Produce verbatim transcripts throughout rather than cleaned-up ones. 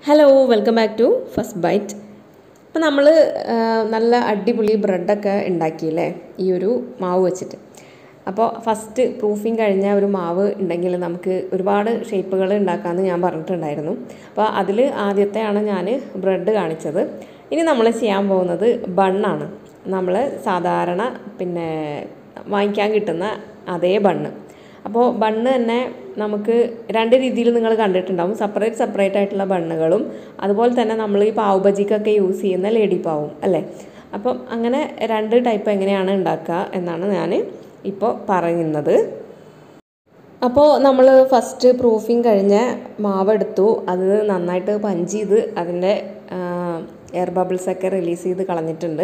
Hello welcome back to first bite. അപ്പോൾ നമ്മൾ നല്ല അടിപൊളി ബ്രെഡൊക്കെ ഉണ്ടാക്കിയില്ലേ ഈ ഒരു മാവ് വെച്ചിട്ട്. അപ്പോൾ ഫസ്റ്റ് പ്രൂഫിങ് കഴിഞ്ഞ ഒരു മാവ് ഉണ്ടെങ്കിൽ നമുക്ക് ഒരുപാട് ഷേപ്പുകൾ ഉണ്ടാക്കാമെന്ന് ഞാൻ പറഞ്ഞിട്ടുണ്ടായിരുന്നു. അപ്പോൾ അതിൽ ആദ്യത്തെയാണ് ഞാൻ ബ്രെഡ് കാണിച്ചത്. ഇനി നമ്മൾ ചെയ്യാൻ പോകുന്നത് ബണ്ണാണ്. നമ്മൾ സാധാരണ പിന്നെ വാങ്ങിക്കാൻ കിട്ടുന്ന അതേ ബണ്ണ്. അപ്പോൾ ബണ്ണ് തന്നെ നമുക്ക് രണ്ട് രീതിയിൽ നിങ്ങൾ കണ്ടിട്ടുണ്ടാവും. സെപ്പറേറ്റ് സെപ്പറേറ്റ് ആയിട്ടുള്ള ബണ്ണുകളും അതുപോലെ തന്നെ നമ്മൾ ഈ പാവ് ബജിക്കൊക്കെ യൂസ് ചെയ്യുന്ന ലേഡി പാവും അല്ലേ. അപ്പം അങ്ങനെ രണ്ട് ടൈപ്പ് എങ്ങനെയാണ് ഉണ്ടാക്കുക എന്നാണ് ഞാൻ ഇപ്പോൾ പറയുന്നത്. അപ്പോൾ നമ്മൾ ഫസ്റ്റ് പ്രൂഫിങ് കഴിഞ്ഞ മാവ് എടുത്തു, അത് നന്നായിട്ട് പഞ്ച് ചെയ്ത് അതിൻ്റെ എയർ ബബിൾസൊക്കെ റിലീസ് ചെയ്ത് കളഞ്ഞിട്ടുണ്ട്.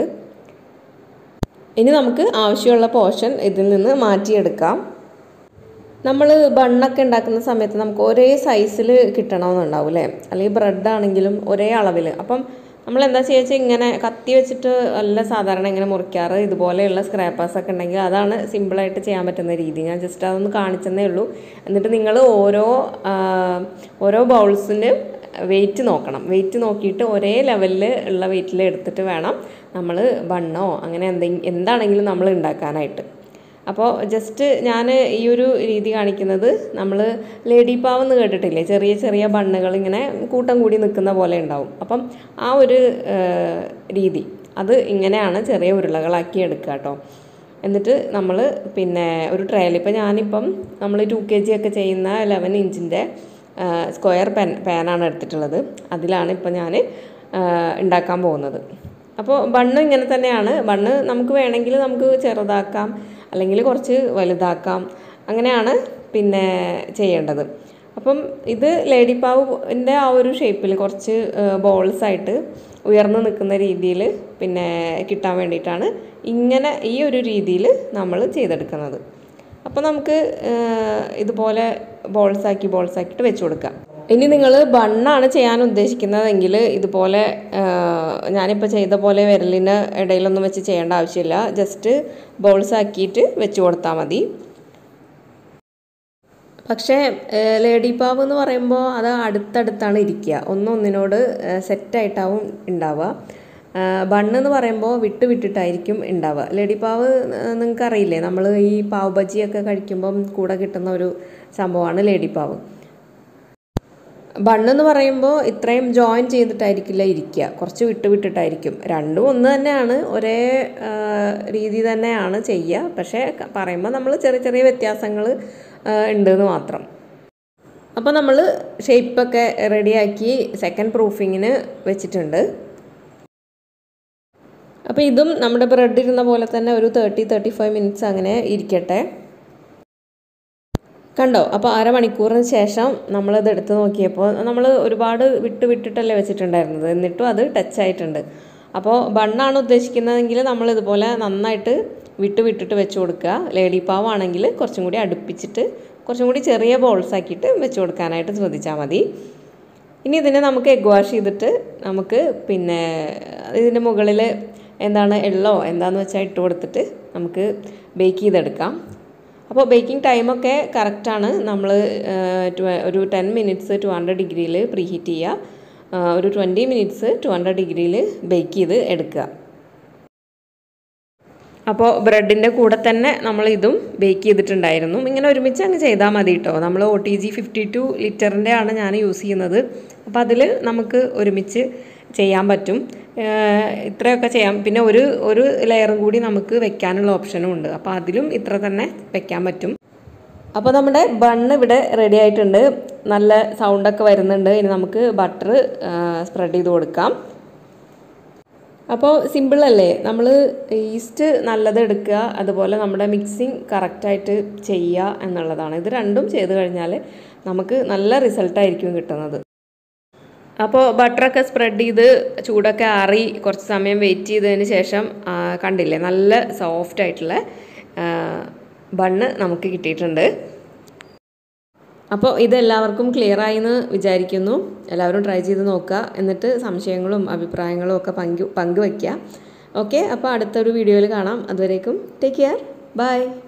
ഇനി നമുക്ക് ആവശ്യമുള്ള പോർഷൻ ഇതിൽ നിന്ന് മാറ്റിയെടുക്കാം. നമ്മൾ ബണ്ണൊക്കെ ഉണ്ടാക്കുന്ന സമയത്ത് നമുക്ക് ഒരേ സൈസിൽ കിട്ടണമെന്നുണ്ടാവും അല്ലേ, അല്ലെങ്കിൽ ബ്രെഡ് ആണെങ്കിലും ഒരേ അളവിൽ. അപ്പം നമ്മൾ എന്താ ചെയ്യുക, ഇങ്ങനെ കത്തി വെച്ചിട്ട് അല്ല സാധാരണ ഇങ്ങനെ മുറിക്കാറ്. ഇതുപോലെയുള്ള സ്ക്രാപ്പേഴ്സൊക്കെ ഉണ്ടെങ്കിൽ അതാണ് സിമ്പിളായിട്ട് ചെയ്യാൻ പറ്റുന്ന രീതി. ഞാൻ ജസ്റ്റ് അതൊന്ന് കാണിച്ചെന്നേ ഉള്ളൂ. എന്നിട്ട് നിങ്ങൾ ഓരോ ഓരോ ബൗൾസിന് വെയിറ്റ് നോക്കണം. വെയിറ്റ് നോക്കിയിട്ട് ഒരേ ലെവലിൽ ഉള്ള വെയിറ്റിൽ എടുത്തിട്ട് വേണം നമ്മൾ ബണ്ണോ അങ്ങനെ എന്തെങ്കിലും എന്താണെങ്കിലും നമ്മൾ ഉണ്ടാക്കാനായിട്ട്. അപ്പോൾ ജസ്റ്റ് ഞാൻ ഈ ഒരു രീതി കാണിക്കുന്നത്, നമ്മൾ ലേഡി പാവ് എന്ന് കേട്ടിട്ടില്ലേ, ചെറിയ ചെറിയ ബണ്ണുകൾ ഇങ്ങനെ കൂട്ടം കൂടി നിൽക്കുന്ന പോലെ ഉണ്ടാവും. അപ്പം ആ ഒരു രീതി അത് ഇങ്ങനെയാണ് ചെറിയ ഉരുളകളാക്കി എടുക്കുക കേട്ടോ. എന്നിട്ട് നമ്മൾ പിന്നെ ഒരു ട്രയൽ, ഇപ്പം ഞാനിപ്പം നമ്മൾ ടു കെ ജി ഒക്കെ ചെയ്യുന്ന ലെവൻ ഇഞ്ചിൻ്റെ സ്ക്വയർ പെൻ പാനാണ് എടുത്തിട്ടുള്ളത്. അതിലാണ് ഇപ്പം ഞാൻ ഉണ്ടാക്കാൻ പോകുന്നത്. അപ്പോൾ ബണ്ണ് ഇങ്ങനെ തന്നെയാണ്. ബണ്ണ് നമുക്ക് വേണമെങ്കിൽ നമുക്ക് ചെറുതാക്കാം, അല്ലെങ്കിൽ കുറച്ച് വലുതാക്കാം, അങ്ങനെയാണ് പിന്നെ ചെയ്യേണ്ടത്. അപ്പം ഇത് ലേഡി പാവിൻ്റെ ആ ഒരു ഷേപ്പിൽ കുറച്ച് ബോൾസായിട്ട് ഉയർന്നു നിൽക്കുന്ന രീതിയിൽ പിന്നെ കിട്ടാൻ വേണ്ടിയിട്ടാണ് ഇങ്ങനെ ഈ ഒരു രീതിയിൽ നമ്മൾ ചെയ്തെടുക്കുന്നത്. അപ്പോൾ നമുക്ക് ഇതുപോലെ ബോൾസാക്കി ബോൾസാക്കിയിട്ട് വെച്ച് കൊടുക്കാം. ഇനി നിങ്ങൾ ബണ്ണാണ് ചെയ്യാൻ ഉദ്ദേശിക്കുന്നതെങ്കിൽ ഇതുപോലെ ഞാനിപ്പോൾ ചെയ്ത പോലെ വിരലിന് ഇടയിലൊന്നും വെച്ച് ചെയ്യേണ്ട ആവശ്യമില്ല. ജസ്റ്റ് ബോൾസ് ആക്കിയിട്ട് വെച്ച് കൊടുത്താൽ മതി. പക്ഷേ ലേഡി പാവ് എന്ന് പറയുമ്പോൾ അത് അടുത്തടുത്താണ് ഇരിക്കുക, ഒന്നൊന്നിനോട് സെറ്റായിട്ടാവും ഉണ്ടാവുക. ബണ്ണെന്ന് പറയുമ്പോൾ വിട്ട് വിട്ടിട്ടായിരിക്കും ഉണ്ടാവുക. ലേഡി പാവ് നിങ്ങൾക്കറിയില്ലേ, നമ്മൾ ഈ പാവ് ബജിയൊക്കെ കഴിക്കുമ്പം കൂടെ കിട്ടുന്ന ഒരു സംഭവമാണ് ലേഡി പാവ്. ബണ്ണെന്ന് പറയുമ്പോൾ ഇത്രയും ജോയിൻ ചെയ്തിട്ടായിരിക്കില്ല ഇരിക്കുക, കുറച്ച് വിട്ട് വിട്ടിട്ടായിരിക്കും. രണ്ടും ഒന്ന് തന്നെയാണ്, ഒരേ രീതി തന്നെയാണ് ചെയ്യുക. പക്ഷേ പറയുമ്പോൾ നമ്മൾ ചെറിയ ചെറിയ വ്യത്യാസങ്ങൾ ഉണ്ടെന്ന് മാത്രം. അപ്പോൾ നമ്മൾ ഷേപ്പൊക്കെ റെഡിയാക്കി സെക്കൻഡ് പ്രൂഫിങ്ങിന് വെച്ചിട്ടുണ്ട്. അപ്പോൾ ഇതും നമ്മുടെ ബ്രെഡ് ഇരുന്ന പോലെ തന്നെ ഒരു തേർട്ടി തേർട്ടി ഫൈവ് മിനിറ്റ്സ് അങ്ങനെ ഇരിക്കട്ടെ. കണ്ടോ, അപ്പോൾ അരമണിക്കൂറിന് ശേഷം നമ്മളത് എടുത്ത് നോക്കിയപ്പോൾ നമ്മൾ ഒരുപാട് വിട്ട് വിട്ടിട്ടല്ലേ വെച്ചിട്ടുണ്ടായിരുന്നത്, എന്നിട്ടും അത് ടച്ച് ആയിട്ടുണ്ട്. അപ്പോൾ ബണ്ണാണ് ഉദ്ദേശിക്കുന്നതെങ്കിൽ നമ്മൾ ഇതുപോലെ നന്നായിട്ട് വിട്ട് വിട്ടിട്ട് വെച്ച് കൊടുക്കുക. ലേഡി പാവ് ആണെങ്കിൽ കുറച്ചും കൂടി അടുപ്പിച്ചിട്ട് കുറച്ചും കൂടി ചെറിയ ബോൾസ് ആക്കിയിട്ട് വെച്ച് കൊടുക്കാനായിട്ട് ശ്രദ്ധിച്ചാൽ മതി. ഇനി ഇതിനെ നമുക്ക് എഗ് വാഷ് ചെയ്തിട്ട് നമുക്ക് പിന്നെ ഇതിൻ്റെ മുകളിൽ എന്താണ് എള്ളോ എന്താണെന്ന് വെച്ചാൽ ഇട്ട് കൊടുത്തിട്ട് നമുക്ക് ബേക്ക് ചെയ്തെടുക്കാം. അപ്പോൾ ബേക്കിംഗ് ടൈമൊക്കെ കറക്റ്റാണ്. നമ്മൾ ഒരു ടെൻ മിനിറ്റ്സ് ടു ഹൺഡ്രഡ് ഡിഗ്രിയിൽ പ്രീ ഹീറ്റ് ചെയ്യുക, ഒരു ട്വൻറ്റി മിനിറ്റ്സ് ടു ഹൺഡ്രഡ് ഡിഗ്രിയിൽ ബേക്ക് ചെയ്ത് എടുക്കുക. അപ്പോൾ ബ്രെഡിൻ്റെ കൂടെ തന്നെ നമ്മൾ ഇതും ബേക്ക് ചെയ്തിട്ടുണ്ടായിരുന്നു. ഇങ്ങനെ ഒരുമിച്ച് അങ്ങ് ചെയ്താൽ മതി കേട്ടോ. നമ്മൾ O T G fifty two ലിറ്ററിൻ്റെ ആണ് ഞാൻ യൂസ് ചെയ്യുന്നത്. അപ്പോൾ അതിൽ നമുക്ക് ഒരുമിച്ച് ചെയ്യാൻ പറ്റും, ഇത്രയൊക്കെ ചെയ്യാം. പിന്നെ ഒരു ഒരു ലെയറും കൂടി നമുക്ക് വെക്കാനുള്ള ഓപ്ഷനും ഉണ്ട്. അപ്പോൾ അതിലും ഇത്ര തന്നെ വെക്കാൻ പറ്റും. അപ്പോൾ നമ്മുടെ ബണ്ണ് ഇവിടെ റെഡി ആയിട്ടുണ്ട്, നല്ല സൗണ്ടൊക്കെ വരുന്നുണ്ട്. ഇനി നമുക്ക് ബട്ടർ സ്പ്രെഡ് ചെയ്ത് കൊടുക്കാം. അപ്പോൾ സിമ്പിളല്ലേ, നമ്മൾ ഈസ്റ്റ് നല്ലത് എടുക്കുക, അതുപോലെ നമ്മുടെ മിക്സിങ് കറക്റ്റായിട്ട് ചെയ്യുക എന്നുള്ളതാണ്. ഇത് രണ്ടും ചെയ്ത് കഴിഞ്ഞാൽ നമുക്ക് നല്ല റിസൾട്ടായിരിക്കും കിട്ടുന്നത്. അപ്പോൾ ബട്ടറൊക്കെ സ്പ്രെഡ് ചെയ്ത് ചൂടൊക്കെ ആറി കുറച്ച് സമയം വെയിറ്റ് ചെയ്തതിന് ശേഷം കണ്ടില്ലേ, നല്ല സോഫ്റ്റ് ആയിട്ടുള്ള ബണ്ണ് നമുക്ക് കിട്ടിയിട്ടുണ്ട്. അപ്പോൾ ഇതെല്ലാവർക്കും ക്ലിയർ ആയി എന്ന് വിചാരിക്കുന്നു. എല്ലാവരും ട്രൈ ചെയ്ത് നോക്കുക, എന്നിട്ട് സംശയങ്ങളും അഭിപ്രായങ്ങളും ഒക്കെ പങ്കു പങ്കുവയ്ക്കുക. ഓക്കെ, അപ്പോൾ അടുത്തൊരു വീഡിയോയിൽ കാണാം. അതുവരേക്കും ടേക്ക് കെയർ, ബൈ.